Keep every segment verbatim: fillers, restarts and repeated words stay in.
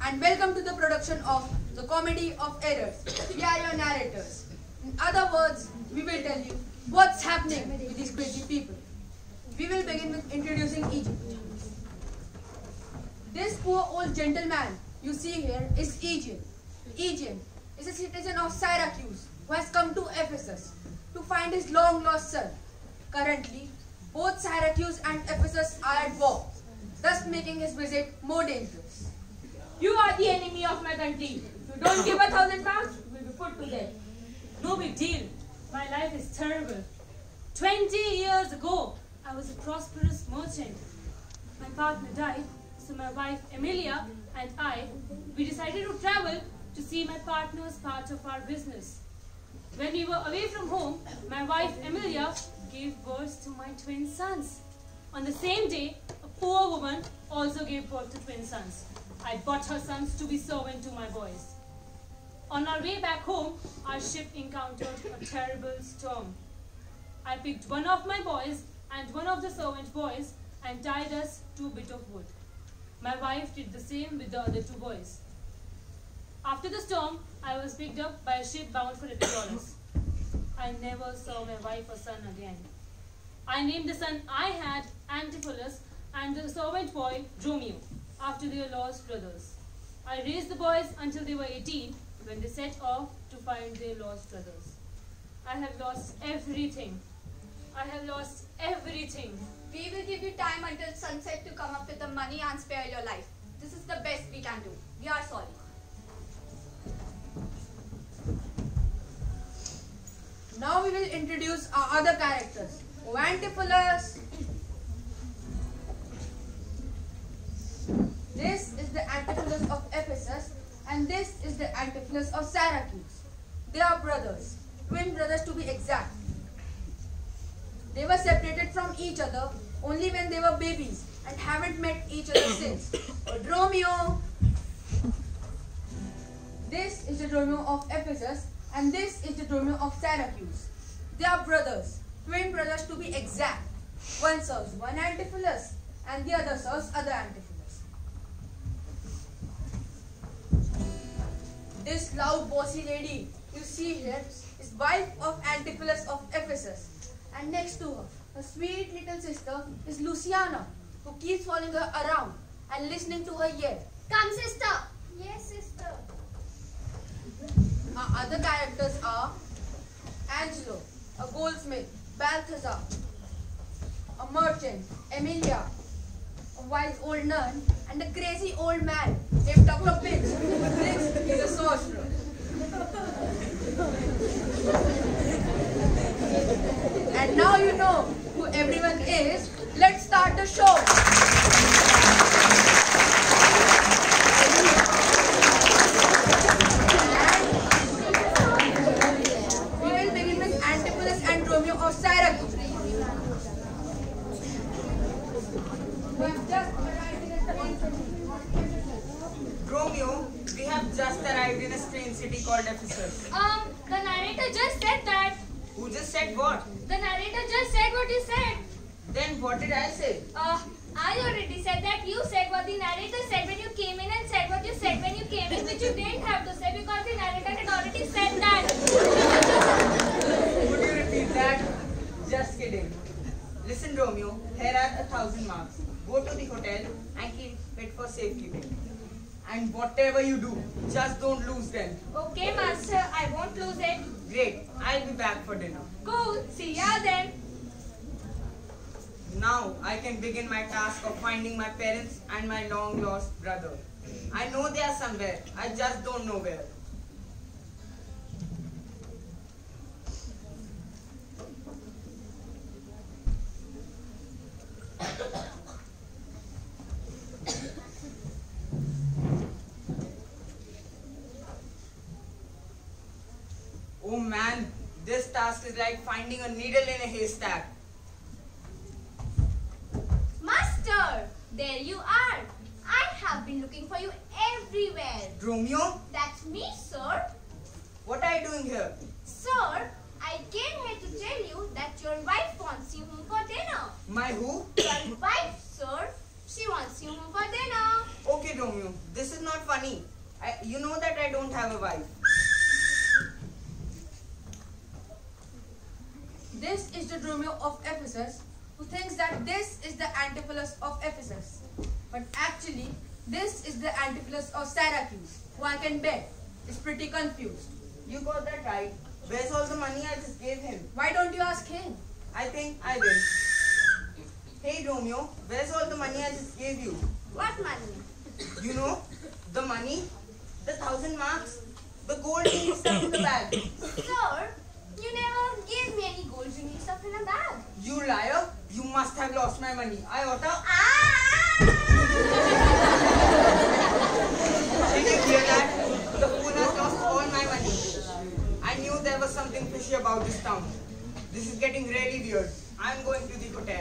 and welcome to the production of The Comedy of Errors. We are your narrators. In other words, we will tell you what's happening with these crazy people. We will begin with introducing Egypt. This poor old gentleman you see here is Aegeon. Aegeon is a citizen of Syracuse who has come to Ephesus to find his long-lost son. Currently, both Syracuse and Ephesus are at war, thus making his visit more dangerous. You are the enemy of my country. If you don't give a thousand pounds, you will be put to death. No big deal. My life is terrible. Twenty years ago, I was a prosperous merchant. My partner died, so my wife Emilia and I, we decided to travel to see my partner's part of our business. When we were away from home, my wife Emilia gave birth to my twin sons. On the same day, a poor woman also gave birth to twin sons. I bought her sons to be servant to my boys. On our way back home, our ship encountered a terrible storm. I picked one of my boys and one of the servant boys and tied us to a bit of wood. My wife did the same with the other two boys. After the storm, I was picked up by a ship bound for Epidorus. I never saw my wife or son again. I named the son I had Antipholus and the servant boy Dromio, after their lost brothers. I raised the boys until they were eighteen, when they set off to find their lost brothers. I have lost everything. I have lost everything. We will give you time until sunset to come up with the money and spare your life. This is the best we can do. We are sorry. Now we will introduce our other characters. Antipholus. This is the Antipholus of Ephesus and this is the Antipholus of Syracuse. They are brothers, twin brothers to be exact. They were separated from each other only when they were babies and haven't met each other since. Dromio. This is the Dromio of Ephesus and this is the Dromio of Syracuse. They are brothers, twin brothers to be exact. One serves one Antipholus and the other serves other Antipholus. This loud bossy lady you see here is wife of Antipholus of Ephesus. And next to her, her sweet little sister is Luciana, who keeps following her around and listening to her yell. Come, sister. Yes, sister. Our other characters are Angelo, a goldsmith, Balthazar, a merchant, Emilia, a wise old nun, and a crazy old man named Doctor Pinch. This is a sorcerer. And now you know who everyone is. Let's start the show. We will begin with Antipholus and Dromio of Syracuse. Dromio, we have just arrived in a strange city called Ephesus. Um, the narrator just said that. Who just said what? The narrator just said what he said. Then what did I say? Uh, I already said that you said what the narrator said when you came in and said what you said when you came in, which you didn't have to say because the narrator had already said that. Would you repeat that? Just kidding. Listen, Romeo, here are a thousand marks. Go to the hotel and keep it for safekeeping. And whatever you do, just don't lose them. Okay, master, I won't lose it. Great, I'll be back for dinner. Cool, see ya then. Now I can begin my task of finding my parents and my long lost brother. I know they are somewhere, I just don't know where. Oh man, this task is like finding a needle in a haystack. Master, there you are. I have been looking for you everywhere. Romeo, That's me, sir. what are you doing here? Sir, I came here to tell you that your wife wants you home for dinner. My who? Your wife, sir. She wants you home for dinner. Okay, Romeo, this is not funny. I, you know that I don't have a wife. This is the Dromio of Ephesus, who thinks that this is the Antipholus of Ephesus. But actually, this is the Antipholus of Syracuse, who I can bet is pretty confused. You got that right. Where's all the money I just gave him? Why don't you ask him? I think I will. Hey Romeo, where's all the money I just gave you? What money? You know, the money, the thousand marks, the gold ring stuff in the bag. Sir, you never gave me any gold ringy stuff in a bag. You liar! You must have lost my money. I ought to. Ah! Did you hear that? The fool has lost all my money. I knew there was something fishy about this town. This is getting really weird. I'm going to the hotel.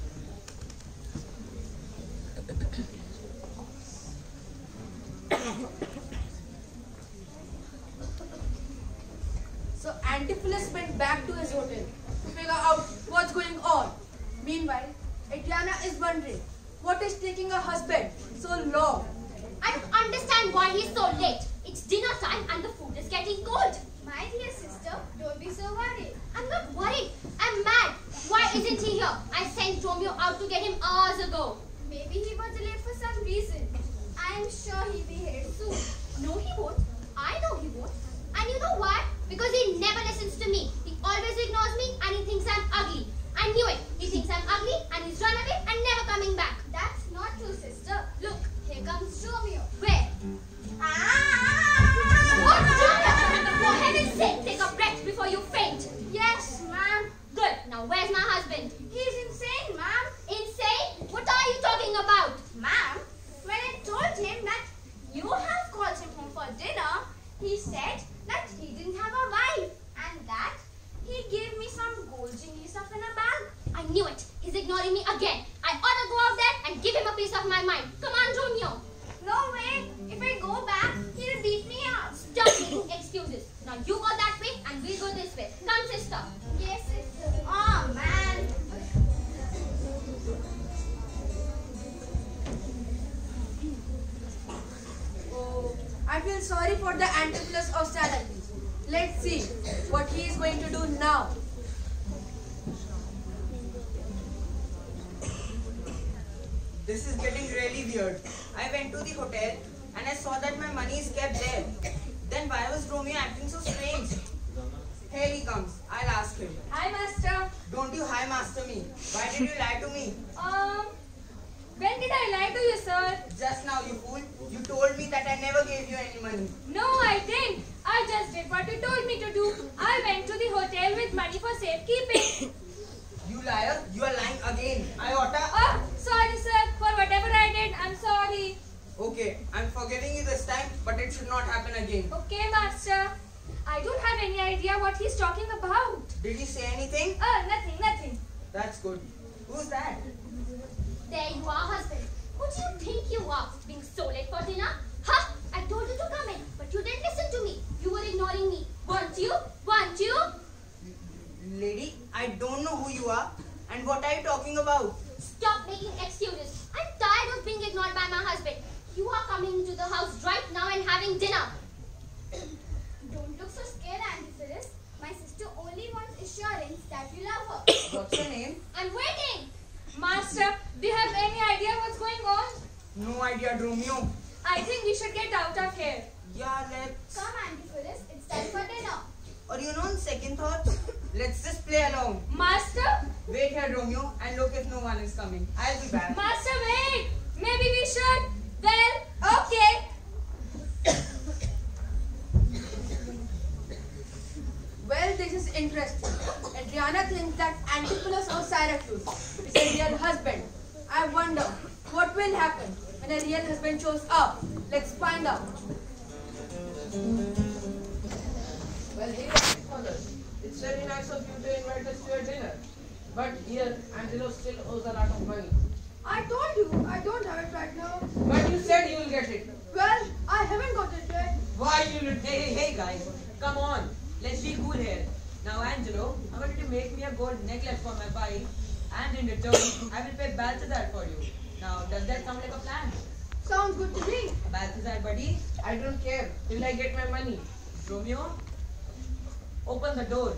So Antipholus went back to his hotel to figure out what's going on. Meanwhile, Adriana is wondering what is taking her husband so long. I don't understand why he's so late. It's dinner time and the food is getting cold. My dear sister, don't be so worried. I'm not worried. I'm mad. Why isn't he here? I sent Romeo out to get him hours ago. Maybe he was delayed for some reason. I'm sure he'll be here soon. No, he won't. I know he won't. And you know why? Because he never listens to me. He always ignores me and he thinks I'm ugly. I knew it. He thinks I'm ugly and he's run away and never coming back. That's not true, sister. Look, Here comes Romeo. where? Ah! What? For heaven's sake, take a breath before you faint. Yes, ma'am. Good. Now where's my husband? He's insane, ma'am. Insane? What are you talking about? Ma'am, when I told him that you have called him home for dinner, he said that he didn't have a wife and that he gave me some gold jingy stuff in a bag. I knew it. He's ignoring me again. I ought to go out there and give him a piece of my mind. Come on, Romeo. No way. If I go back, he'll beat me up. Stop making excuses. Now you go that way and we'll go this way. Come, sister. Yes, sister. Oh, man. Oh, I feel sorry for the Antipholus of Syracuse. Let's see what he is going to do now. This is getting really weird. I went to the hotel and I saw that my money is kept there. Then why was Romeo acting so strange? Here he comes. I'll ask him. Hi, master. Don't you hi master me. Why did you lie to me? Um, when did I lie to you, sir? Just now, you fool. You told me that I never gave you any money. No, I didn't. I just did what you told me to do. I went to the hotel with money for safekeeping. You liar. You are lying again. I oughta. Oh, sorry, sir. For whatever I did, I'm sorry. Okay, I'm forgiving you this time, but it should not happen again. Okay, master. I don't have any idea what he's talking about. Did you say anything? Oh, nothing, nothing. That's good. Who's that? There you are, husband. Who do you think you are, being so late for dinner? Ha! I told you to come in, but you didn't listen to me. You were ignoring me. Weren't you? Weren't you? Lady, I don't know who you are. And what are you talking about? Stop making excuses. I'm tired of being ignored by my husband. You are coming into the house right now and having dinner. Don't look so scared, Auntie Phyllis. My sister only wants assurance that you love her. What's your name? I'm waiting. Master, do you have any idea what's going on? No idea, Romeo. I think we should get out of here. Yeah, let's... Come, Auntie Phyllis. It's time for dinner. Or you know, on second thoughts, let's just play along. Master? Wait here, Romeo, and look if no one is coming. I'll be back. Master, wait. Maybe we should. Well, okay. Well, this is interesting. Adriana thinks that Antipholus of Syracuse is a real husband. I wonder what will happen when a real husband shows up. Let's find out. Well, hey, father, it's very nice of you to invite us to your dinner. But here, Angelo still owes a lot of money. I told you I don't have it right now. But you said you will get it. Well, I haven't got it yet. Why you will Hey, hey, hey guys, come on, let's be cool here. Now Angelo, I want you to make me a gold necklace for my bike and in return, I will pay Balthazar for you. Now, does that sound like a plan? Sounds good to me. Balthazar, buddy. I don't care till I get my money. Romeo, open the door.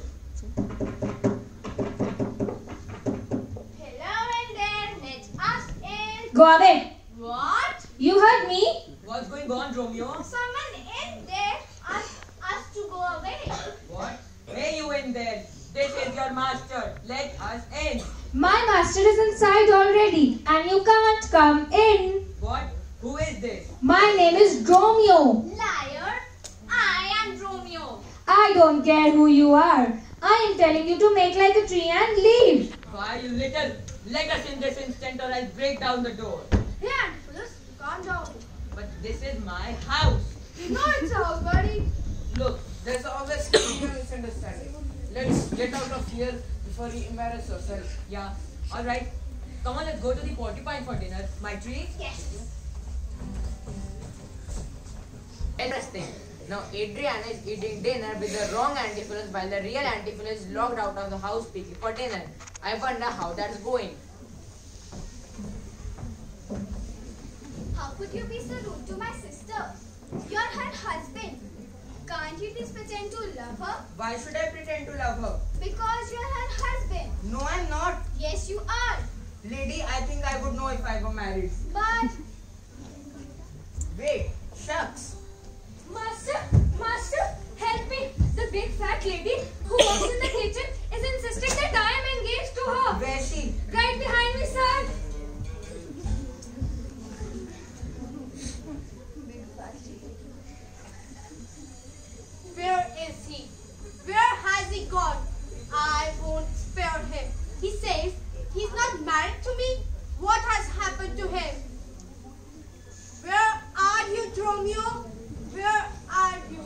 Hello in there. Let us in. Go away. What? You heard me. What's going on, Romeo? Someone in there asked us to go away. What? Hey, you in there. This is your master. Let us in. My master is inside already and you can't come in. What? Who is this? My name is Romeo. Liar. I am Romeo. I don't care who you are. I am telling you to make like a tree and leave. Why, you little. Let us in this instant or I'll break down the door. Hey, Antipholus, calm down. But this is my house. You know it's a house, buddy. Look, there's always a misunderstanding. Let's get out of here before you embarrass yourself. Yeah. Alright. Come on, let's go to the porcupine for dinner. My tree? Yes. Interesting. Now Adriana is eating dinner with the wrong Antipholus while the real Antipholus is locked out of the house speaking for dinner. I wonder how that's going. How could you be so rude to my sister? You're her husband. Can't you please pretend to love her? Why should I pretend to love her? Because you're her husband. No, I'm not. Yes, you are. Lady, I think I would know if I were married. But, Wait, shucks. Master, master, help me. The big fat lady who works in the kitchen is insisting that I am engaged to her. Where's she? Right behind me, sir. Where is he? Where has he gone? I won't spare him. He says he's not married to me. What has happened to him? Where are you, Romeo? Where are you?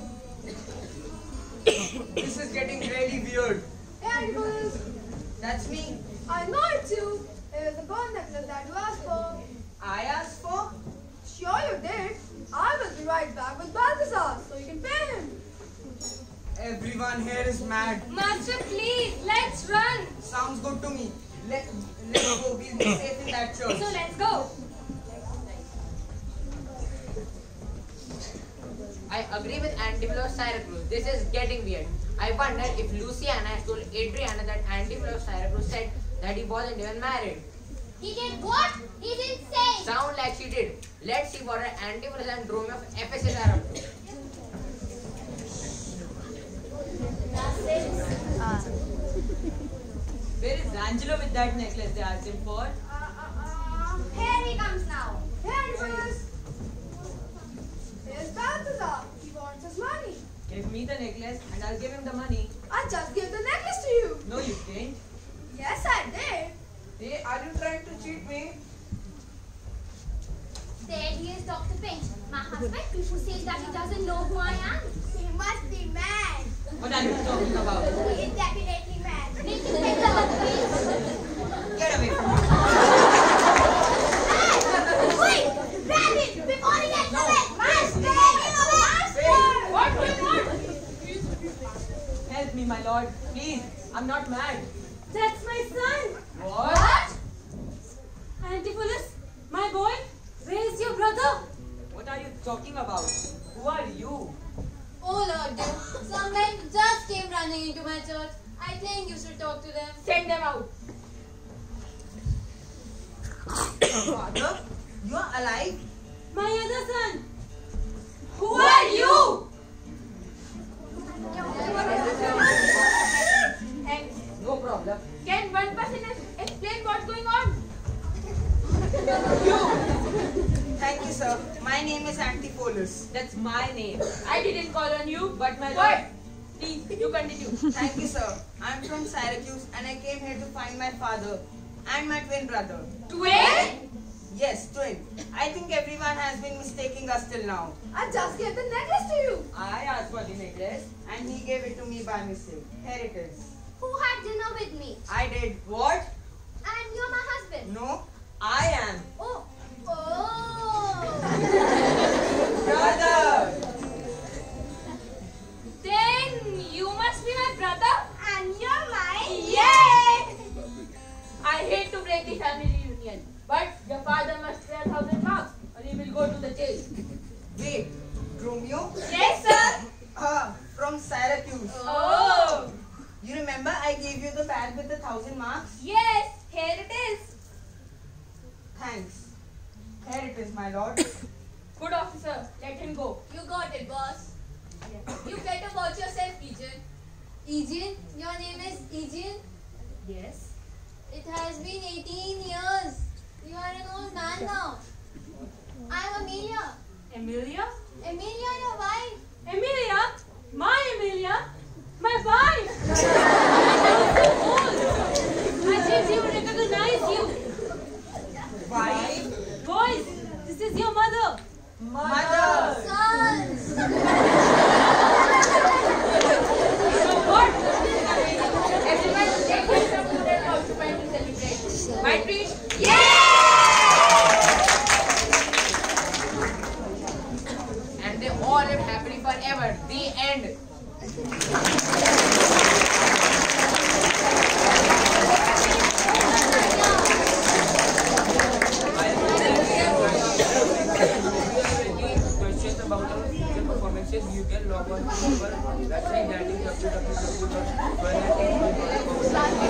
This is getting really weird. Hey, Antipholus. That's me. I know it's you. It was the gold necklace that you asked for. I asked for? Sure you did. I will be right back with Balthazar so you can pay him. Everyone here is mad. Master, please, let's run. Sounds good to me. Let, let's go. We'll be safe in that church. So let's go. I agree with Antipholus Syracuse. This is getting weird. I wonder if Luciana has told Adriana that Antipholus Syracuse said that he wasn't even married. he did what? He didn't say. Sound like she did. Let's see what her Antipholus and Romeo of Ephesus are up to. Where is Angelo with that necklace they asked him for? Uh, uh, uh, here he comes now. Hey, Antipholus. Here's Balthazar. He wants his money. Give me the necklace and I'll give him the money. I just gave the necklace to you. No, you didn't. Yes, I did. Hey, are you trying to cheat me? There he is, Doctor Pinch. My husband who says that he doesn't know who I am. He must be mad. What are you talking about? He is definitely mad. Need to take the hook, Get away from me. please. Wait! Grab him before he gets away! Master! Master! What will not? Help me, my lord. Please. I'm not mad. That's my son. What? Antipholus, my boy, where is your brother? What are you talking about? Who are you? Oh Lord, dear. Some men just came running into my church. I think you should talk to them. Send them out. Father, you are alive? My other son. Who are you? And No problem. can one person explain what's going on? Thank you, sir. My name is Antipholus. That's my name. I didn't call on you. But my What? lord. Please, you continue. Thank you, sir. I'm from Syracuse and I came here to find my father and my twin brother. Twin? Yes, twin. I think everyone has been mistaking us till now. I just gave the necklace to you. I asked for the necklace. And he gave it to me by mistake. Here it is. Who had dinner with me? I did. What? And you're my husband. No? I am. Oh. Oh. Brother! Then you must be my brother. And you're mine. Yay! I hate to break the family union, but your father must pay a thousand marks or he will go to the jail. Wait, Romeo? Yes, sir. Ah, from Syracuse. Oh. You remember I gave you the bag with the thousand marks? Yes, here it is. Thanks. Here it is, my lord. Good officer, let him go. You got it, boss. You better watch yourself, Pigeon. Eugene, your name is Eugene? Yes. It has been eighteen years. You are an old man now. I am Amelia. Amelia? Amelia, your wife. Amelia? My Amelia? My wife! I'm so old. I didn't even recognize you. Why? Boys, this is your mother. Mother! Sons. So what? Everyone, take him some food and occupy to celebrate. My treat? And they all live happily forever. The end. Questions about our future performances, you can log on to our website, that is w w w dot